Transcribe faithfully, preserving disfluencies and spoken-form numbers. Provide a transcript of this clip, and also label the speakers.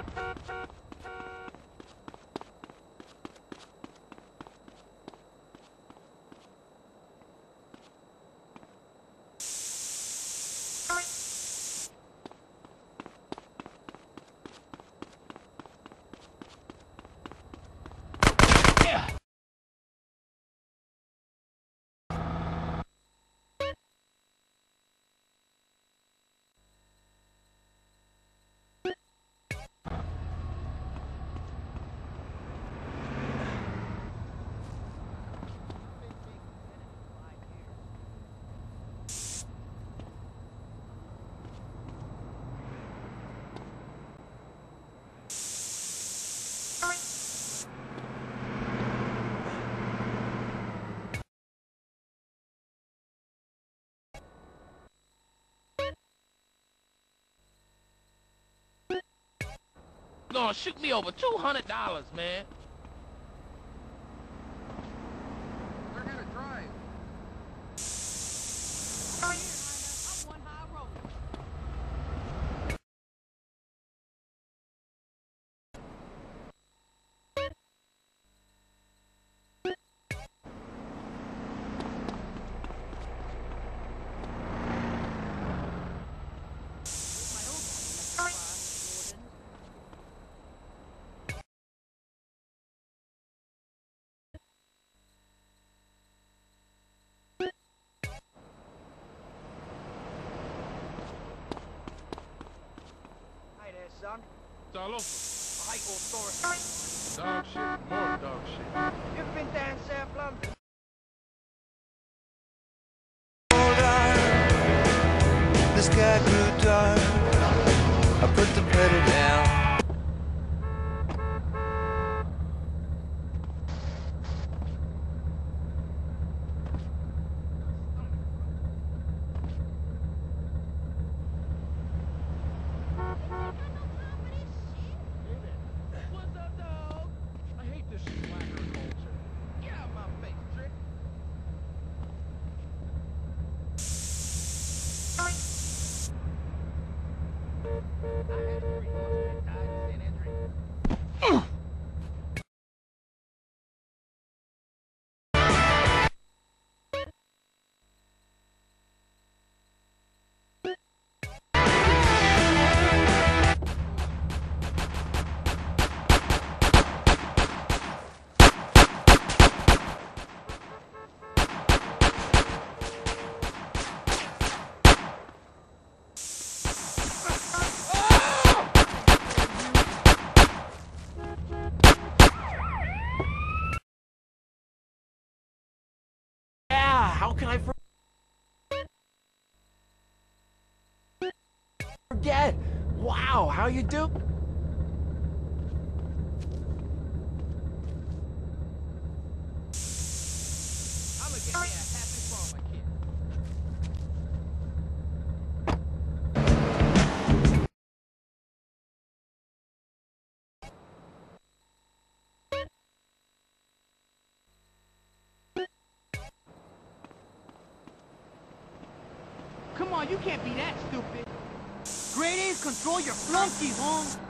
Speaker 1: Gonna shoot me over two hundred dollars, man.
Speaker 2: Learn how to drive.
Speaker 3: I'm one high road.
Speaker 4: Son.
Speaker 1: It's all over.
Speaker 4: I hate authority.
Speaker 1: Dog shit, more dog shit.
Speaker 4: You ever been down South London?
Speaker 5: The sky grew dark. I put the pedal down.
Speaker 1: What's up, dog? I hate this slacker culture. Get out my face, Trick.
Speaker 4: I had three horses tied in San Andreas.
Speaker 6: How can I forget? Wow, how you do?
Speaker 4: I'm gonna get me a happy farmer kid.
Speaker 3: Come on, you can't be that stupid. Grade A's control your flunkies, home.